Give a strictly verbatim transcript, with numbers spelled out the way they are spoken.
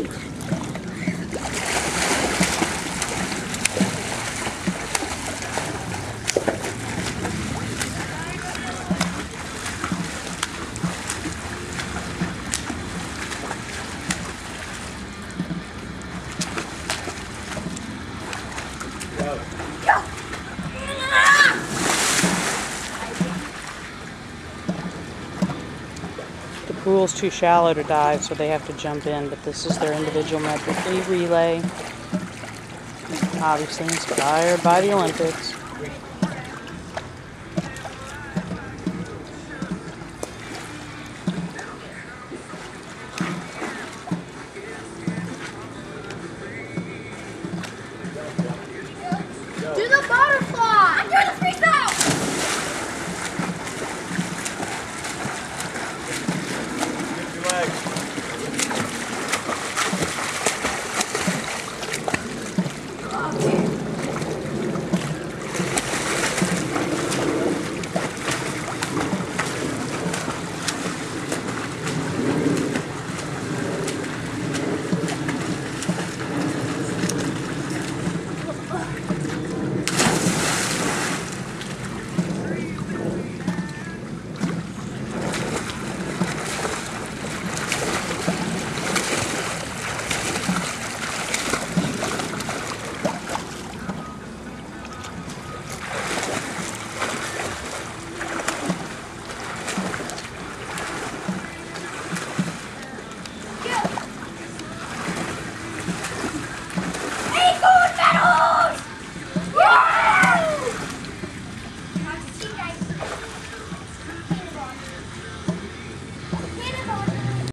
The pool's too shallow to dive, so they have to jump in, but this is their individual Medley relay. Obviously inspired by the Olympics. Do the butterfly!